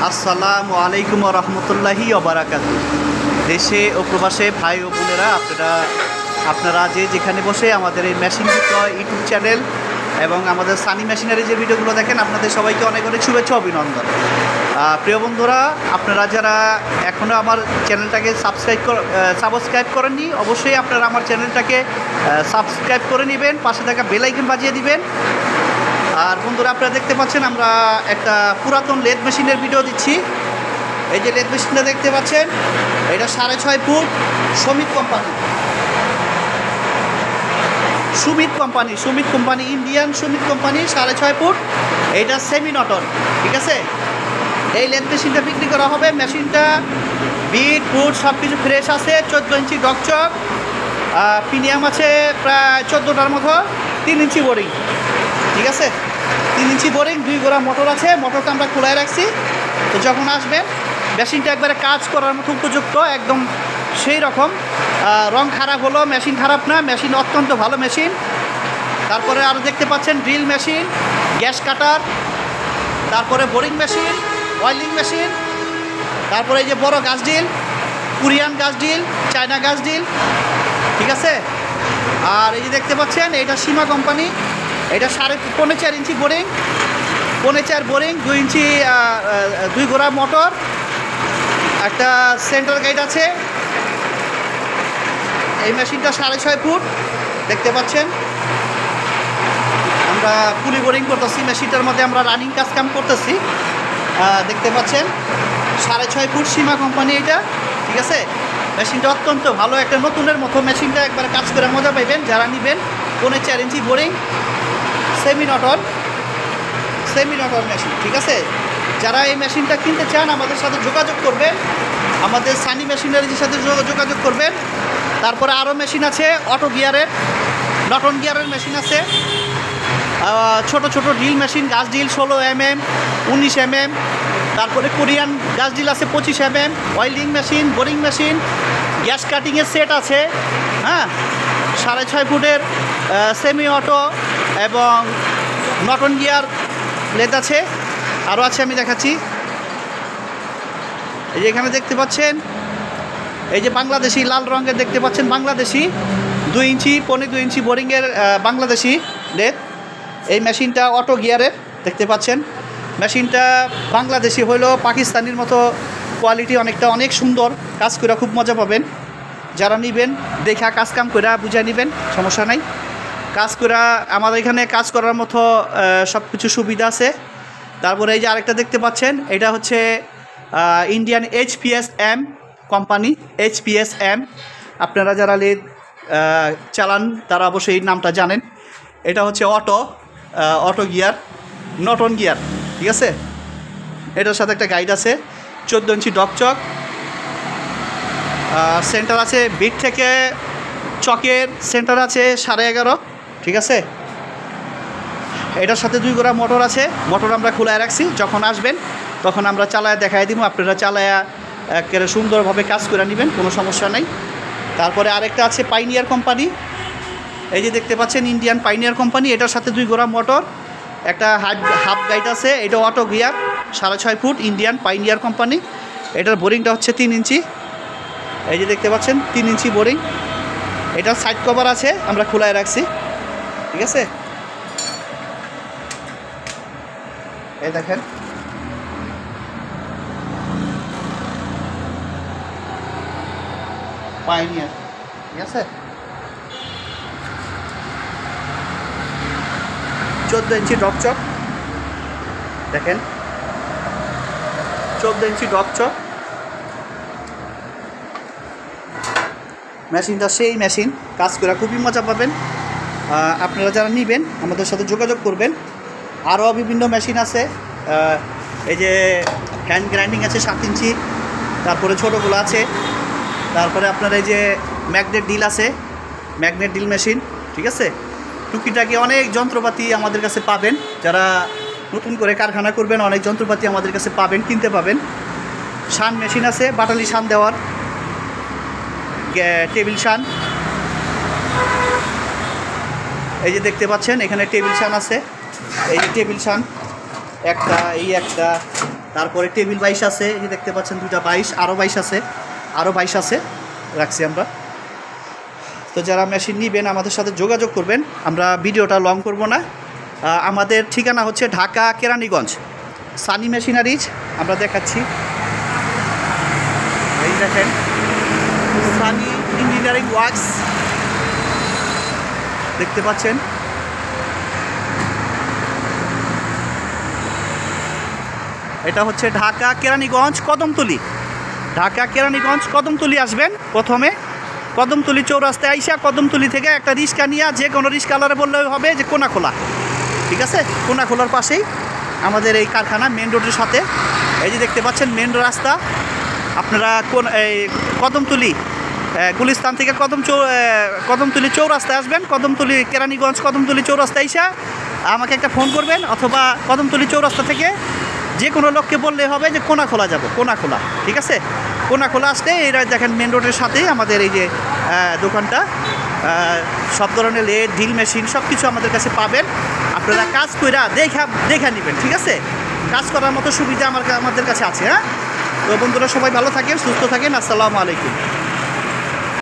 আসসালামু আলাইকুম রহমতুল্লাহি ওবারাকাতু। দেশে ও প্রবাসে ভাই ও বোনেরা, আপনারা যেখানে বসে আমাদের এই মেশিন বিক্রয় ইউটিউব চ্যানেল এবং আমাদের সানি মেশিনারি যে ভিডিওগুলো দেখেন, আপনাদের সবাইকে অনেক অনেক শুভেচ্ছা অভিনন্দন। প্রিয় বন্ধুরা, আপনারা যারা এখনও আমার চ্যানেলটাকে সাবস্ক্রাইব করেননি, অবশ্যই আপনারা আমার চ্যানেলটাকে সাবস্ক্রাইব করে নেবেন, পাশে থাকা বেল আইকন বাজিয়ে দিবেন। আর বন্ধুরা, আপনারা দেখতে পাচ্ছেন আমরা একটা পুরাতন লেদ মেশিনের ভিডিও দিচ্ছি। এই যে লেদ মেশিনটা দেখতে পাচ্ছেন, এটা 6.5 foot Sumit company Indian Sumit company 6.5 foot. এইটা সেমি নটন, ঠিক আছে। এই লেদ মেশিনটা বিক্রি করা হবে। মেশিনটা বিট ফুট সব কিছু ফ্রেশ আছে। 14 ইঞ্চি ডকচক, প্রিমিয়াম আছে প্রায় 14টার মতো, 3 ইঞ্চি বোরিং, ঠিক আছে। 3 ইঞ্চি বোরিং, 2 গোড়া মোটর আছে। মোটরটা আমরা খোলায় রাখছি, তো যখন আসবেন মেশিনটা একবারে কাজ করার মতো উপযুক্ত, একদম সেই রকম। রং খারাপ হলো, মেশিন খারাপ না, মেশিন অত্যন্ত ভালো মেশিন। তারপরে আরও দেখতে পাচ্ছেন ড্রিল মেশিন, গ্যাস কাটার, তারপরে বোরিং মেশিন, অয়েলিং মেশিন, তারপরে এই যে বড় গাছ ডিল, কোরিয়ান গাছ ডিল, চায়না গাছ ডিল, ঠিক আছে। আর এই যে দেখতে পাচ্ছেন, এটা সীমা কোম্পানি, এটা 4.5 ইঞ্চি বোরিং, 4.5 বোরিং, 2 ইঞ্চি 2 গোড়া মোটর, একটা সেন্টার গাইড আছে। এই মেশিনটা 6.5 ফুট দেখতে পাচ্ছেন। আমরা পুলি বোরিং করতেছি, মেশিনটার মধ্যে আমরা রানিং কাম করতেছি, দেখতে পাচ্ছেন। 6.5 ফুট সীমা কোম্পানি এটা, ঠিক আছে। মেশিনটা অত্যন্ত ভালো, একটা নতুনের মতো মেশিনটা, একবার কাজ করে মজা পাইবেন যারা নেবেন। 4.5 inch boring, semi Norton machine, ঠিক আছে। যারা এই মেশিনটা কিনতে চান আমাদের সাথে যোগাযোগ করবেন, আমাদের সানি মেশিনারির সাথে যোগাযোগ করবেন। তারপরে আরও মেশিন আছে অটো গিয়ারের, নটন গিয়ারের মেশিন আছে, ছোট ছোট ড্রিল মেশিন, গাছ ডিল 16 mm, 19 mm, তারপরে কোরিয়ান গাছ ডিল আছে 25 mm, oiling machine, boring machine, gas কাটিংয়ের সেট আছে, হ্যাঁ। 6.5 ফুটের সেমি অটো এবং নটন গিয়ার লেদ আছে, আরও আছে, আমি দেখাচ্ছি। এই যে এখানে দেখতে পাচ্ছেন, এই যে বাংলাদেশি লাল রঙের দেখতে পাচ্ছেন, বাংলাদেশি 2 ইঞ্চি 2.5 ইঞ্চি বোরিংয়ের বাংলাদেশি লেদ। এই মেশিনটা অটো গিয়ারের দেখতে পাচ্ছেন। মেশিনটা বাংলাদেশি হইলেও পাকিস্তানির মতো কোয়ালিটি, অনেক সুন্দর, কাজ করে খুব মজা পাবেন। যারা নেবেন দেখা কাম করে বুঝে নেবেন, সমস্যা নাই। কাজ করা আমাদের এখানে কাজ করার মতো সব কিছু সুবিধা আছে। তারপরে এই যে আরেকটা দেখতে পাচ্ছেন, এটা হচ্ছে ইন্ডিয়ান HPSM কোম্পানি, HPSM। আপনারা যারা লেদ চালান তারা অবশ্যই এই নামটা জানেন। এটা হচ্ছে অটো গিয়ার, নটন গিয়ার, ঠিক আছে। এটার সাথে একটা গাইড আছে, 14 ইঞ্চি ডকচক, সেন্টার আছে বিট থেকে চকের সেন্টার আছে 11.5, ঠিক আছে। এটার সাথে 2 গোড়া মোটর আছে। মোটর আমরা খোলায় রাখছি, যখন আসবেন তখন আমরা চালায় দেখাই দিব, আপনারা চালায়া একেবারে সুন্দরভাবে কাজ করে নেবেন, কোনো সমস্যা নেই। তারপরে আরেকটা আছে পাইনিয়ার কোম্পানি, এই যে দেখতে পাচ্ছেন ইন্ডিয়ান পাইনিয়ার কোম্পানি, এটার সাথে 2 গোড়া মোটর, একটা হাফ গাইড আছে। এটা auto gear, 6.5 foot, Indian pioneer company. এটার বোরিংটা হচ্ছে 3 ইঞ্চি, এই যে দেখতে পাচ্ছেন 3 ইঞ্চি বোরিং। এটার সাইড কভার আছে, আমরা খোলায় রাখছি, ঠিক আছে। এই দেখেন, পাইনিয়ার, ঠিক আছে। 14 ইঞ্চি ডকচক দেখেন, 14 ইঞ্চি ডকচক মেশিনটা, সেই মেশিন, কাজ করে খুবই মজা পাবেন। আপনারা যারা নেবেন আমাদের সাথে যোগাযোগ করবেন। আরও বিভিন্ন মেশিন আছে, এই যে হ্যান্ড গ্রাইন্ডিং আছে 7 ইঞ্চি, তারপরে ছোটোগুলো আছে। তারপরে আপনার এই যে ম্যাগনেট ডিল আছে, ম্যাগনেট ডিল মেশিন, ঠিক আছে। টুকিটাকি অনেক যন্ত্রপাতি আমাদের কাছে পাবেন। যারা নতুন করে কারখানা করবেন, অনেক যন্ত্রপাতি আমাদের কাছে পাবেন, কিনতে পাবেন। শান মেশিন আছে, বাটালি শান দেওয়ার, টেবিল শান, এই যে দেখতে পাচ্ছেন এখানে টেবিল শান আছে। এই যে টেবিল শান, একটা, এই একটা, তারপরে টেবিল বাইশ আছে, এই যে দেখতে পাচ্ছেন দুটা বাইশ, আরও বাইশ আছে, আরও বাইশ আছে, রাখছি আমরা। তো যারা মেশিন নিবেন আমাদের সাথে যোগাযোগ করবেন, আমরা ভিডিওটা লং করব না। আমাদের ঠিকানা হচ্ছে ঢাকা কেরানীগঞ্জ, সানি মেশিনারিজ। আমরা দেখাচ্ছি, এই দেখেন সানি ইঞ্জিনিয়ারিং ওয়ার্কস দেখতে পাচ্ছেন। এটা হচ্ছে ঢাকা কেরানীগঞ্জ কদমতলি। ঢাকা কেরানীগঞ্জ কদমতলি আসবেন, প্রথমে কদমতলি চৌরাস্তায় আইসা কদমতলি থেকে একটা রিক্সা নিয়ে যে কোনো রিক্সাওয়ালারে বললে হবে যে কোনাখোলা, ঠিক আছে? কোনাখোলার পাশেই আমাদের এই কারখানা, মেন রোডের সাথে। এই যে দেখতে পাচ্ছেন মেন রাস্তা। আপনারা কোন এই কদমতলি গুলিস্তান থেকে কদমতলি চৌরাস্তায় আসবেন, কদমতলি কেরানীগঞ্জ কদমতলি চৌরাস্তায় আইসা আমাকে একটা ফোন করবেন, অথবা কদমতলি চৌরাস্তা থেকে যে কোনো লোককে বললে হবে যে কোনাখোলা যাব, কোনাখোলা, ঠিক আছে? কোনাখোলা আসলে এরা দেখেন মেন রোডের সাথেই আমাদের এই যে দোকানটা। সব ধরনের লেড ঢিল মেশিন সব কিছু আমাদের কাছে পাবেন। আপনারা কাজ কইরা দেখা নেবেন, ঠিক আছে? কাজ করার মতো সুবিধা আমাদের কাছে আছে। হ্যাঁ, তো বন্ধুরা সবাই ভালো থাকেন, সুস্থ থাকেন। আসসালামু আলাইকুম।